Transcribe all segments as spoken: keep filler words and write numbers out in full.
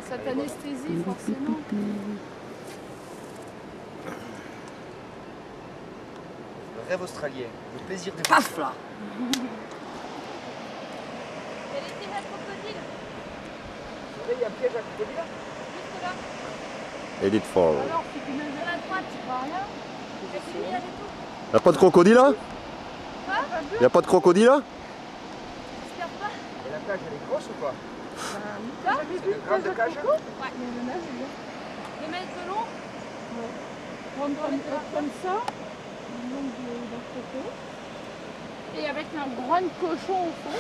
ça t'anesthésie forcément. Le rêve australien, le plaisir de... Paf là. Il y a les pièges à crocodile. Vous savez, il y a un piège à crocodile là? Juste là. Edit for. Alors, si tu nages à la droite, tu vois rien. Et tu y aller tout. Y'a pas de crocodile là? Quoi? Y'a pas de crocodile là? J'espère pas. Et la cage, elle est grosse ou quoi? Là? C'est une grande cage? Ouais, il y a le nage, là. Deux mètres de long? Ouais. Prendre comme, comme ça, le long de l'autre côté. Et avec un grand cochon au fond.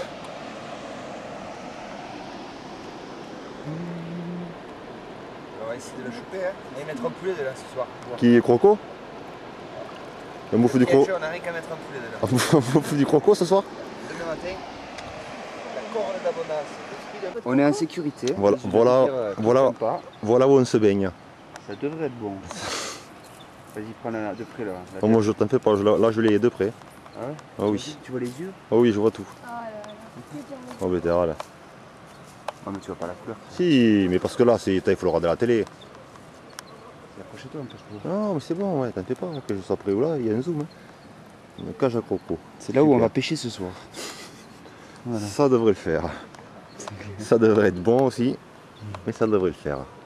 On va essayer de le choper, hein. On va y mettre un poulet dedans ce soir. Qui est croco? On bouffe du croco. On n'a rien qu'à mettre un poulet dedans. On bouffe du croco ce soir? Demain matin, la corne d'abondance. On est en sécurité. Voilà, voilà, voilà, voilà où on se baigne. Ça devrait être bon. Vas-y, prends la de près là. La Oh, moi je t'en fais pas, je, là je l'ai de près. Ah ouais? Ah oui. Tu vois les yeux? Ah oui, je vois tout. Ah là là. Oh béterre là. Oh mais tu vois pas la couleur. Si, mais parce que là, c'est, il faut le regarder à la télé. Approche-toi un peu, je trouve. Non, mais c'est bon, ouais, t'en fais pas, que je sois près ou là, il y a un zoom. Hein. Une cage à croco. C'est là où Super. on va pêcher ce soir. Voilà. Ça devrait le faire. Ça devrait être bon aussi, mais ça devrait le faire.